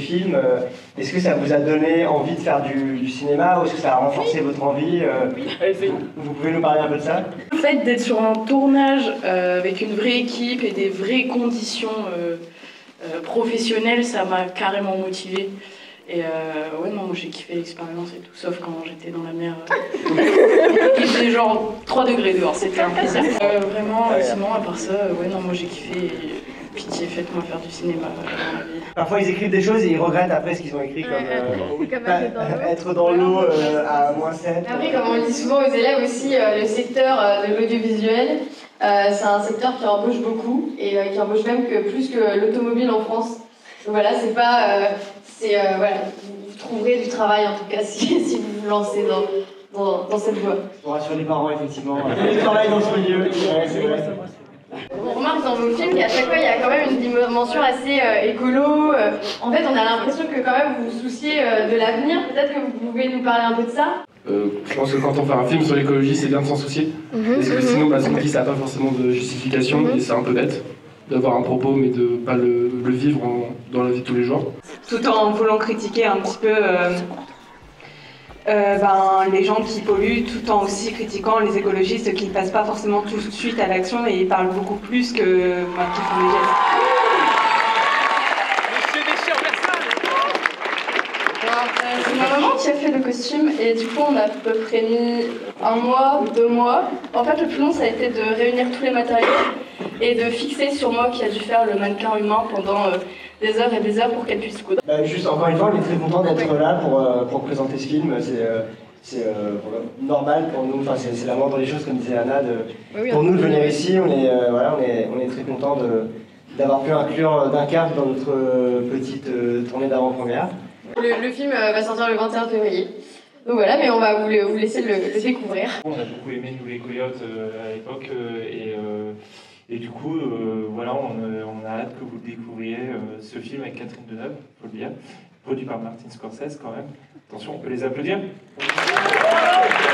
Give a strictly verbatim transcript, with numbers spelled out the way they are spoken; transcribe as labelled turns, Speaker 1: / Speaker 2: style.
Speaker 1: film. Euh, est-ce que ça vous a donné envie de faire du, du cinéma ou est-ce que ça a renforcé votre envie euh, vous, vous pouvez nous parler un peu de ça?
Speaker 2: Le fait d'être sur un tournage euh, avec une vraie équipe et des vraies conditions euh, euh, professionnelles, ça m'a carrément motivée. Et euh, ouais, non, moi j'ai kiffé l'expérience et tout, sauf quand j'étais dans la mer. Euh, il faisait genre trois degrés dehors, c'était un plaisir. Euh, vraiment, euh, sinon, à part ça, ouais, non, moi j'ai kiffé. Et pitié, faites-moi faire du cinéma euh, dans la vie.
Speaker 1: Parfois ils écrivent des choses et ils regrettent après ce qu'ils ont écrit, comme, euh,
Speaker 3: comme
Speaker 1: pas, être dans l'eau euh, à moins sept.
Speaker 3: Après, comme on le dit souvent aux élèves aussi, euh, le secteur euh, de l'audiovisuel, euh, c'est un secteur qui embauche beaucoup et euh, qui embauche même que plus que l'automobile en France. Donc voilà, c'est pas... Euh, c'est, euh, voilà, vous trouverez du travail en tout cas si, si vous vous lancez dans, dans, dans cette voie.
Speaker 1: Pour rassurer les parents, effectivement. Il y a du travail dans ce milieu. Ouais, c'est vrai.
Speaker 3: On remarque dans vos films qu'à chaque fois il y a quand même une dimension assez euh, écolo. Euh, en fait, on a l'impression que quand même vous vous souciez euh, de l'avenir. Peut-être que vous pouvez nous parler un peu de ça.
Speaker 4: Euh, je pense que quand on fait un film sur l'écologie, c'est bien de s'en soucier. Mmh, parce que mmh. sinon, bah, son dit, ça n'a pas forcément de justification mmh. et c'est un peu bête d'avoir un propos mais de ne pas le, le vivre en, dans la vie de tous les jours.
Speaker 5: Tout en voulant critiquer un petit peu euh, euh, ben, les gens qui polluent, tout en aussi critiquant les écologistes qui ne passent pas forcément tout de suite à l'action et ils parlent beaucoup plus que ben, qui font des gestes.
Speaker 2: C'est ma maman qui a fait le costume et du coup on a à peu près mis un mois, deux mois. En fait le plus long ça a été de réunir tous les matériaux et de fixer sur moi qui a dû faire le mannequin humain pendant euh, des heures et des heures pour qu'elle puisse coudre.
Speaker 1: Bah, juste encore une fois on est très content d'être là pour, euh, pour présenter ce film. C'est euh, euh, normal pour nous, enfin, c'est la moindre des choses comme disait Anna, de, oui, pour nous de venir ici. On est, euh, voilà, on est, on est très content d'avoir pu inclure Dunkerque dans notre euh, petite euh, tournée d'avant-première.
Speaker 3: Le, le film va sortir le vingt et un février. Donc voilà, mais on va vous, le, vous laisser le, le découvrir.
Speaker 4: On a beaucoup aimé nous les Coyotes euh, à l'époque euh, et, euh, et du coup, euh, voilà, on, on a hâte que vous découvriez euh, ce film avec Catherine Deneuve, il faut le dire, produit par Martin Scorsese quand même. Attention, on peut les applaudir.